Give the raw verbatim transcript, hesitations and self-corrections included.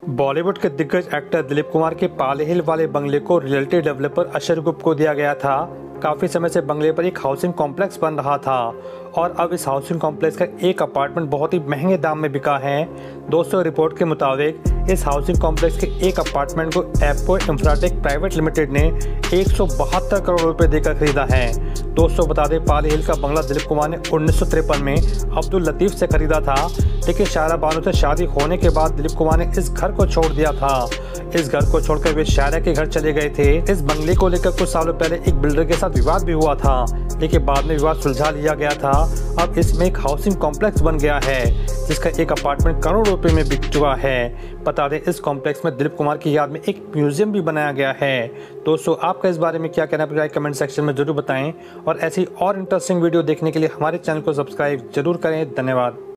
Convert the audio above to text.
बॉलीवुड के दिग्गज एक्टर दिलीप कुमार के पाले हिल वाले बंगले को रियल्टी डेवलपर अशर गुप्त को दिया गया था। काफ़ी समय से बंगले पर एक हाउसिंग कॉम्प्लेक्स बन रहा था और अब इस हाउसिंग कॉम्प्लेक्स का एक अपार्टमेंट बहुत ही महंगे दाम में बिका है। दोस्तों, रिपोर्ट के मुताबिक इस हाउसिंग कॉम्प्लेक्स के एक अपार्टमेंट को एप्को इंफ्राटेक प्राइवेट लिमिटेड ने एक सौ बहत्तर करोड़ रुपए देकर खरीदा है। दोस्तों, बता दें, पाले हिल का बंगला दिलीप कुमार ने उन्नीस सौ तिरपन में अब्दुल लतीफ़ से खरीदा था, लेकिन शायरा बानो से शादी होने के बाद दिलीप कुमार ने इस घर को छोड़ दिया था। इस घर को छोड़कर वे शायरा के घर चले गए थे। इस बंगले को लेकर कुछ सालों पहले एक बिल्डर के साथ विवाद भी हुआ था, लेकिन बाद में विवाद सुलझा लिया गया था। अब इसमें एक हाउसिंग कॉम्प्लेक्स बन गया है, जिसका एक अपार्टमेंट करोड़ रुपए में बिक चुका है। बता दें, इस कॉम्प्लेक्स में दिलीप कुमार की याद में एक म्यूजियम भी बनाया गया है। दोस्तों, आपका इस बारे में क्या कहना है, कमेंट सेक्शन में जरूर बताएं और ऐसी और इंटरेस्टिंग वीडियो देखने के लिए हमारे चैनल को सब्सक्राइब जरूर करें। धन्यवाद।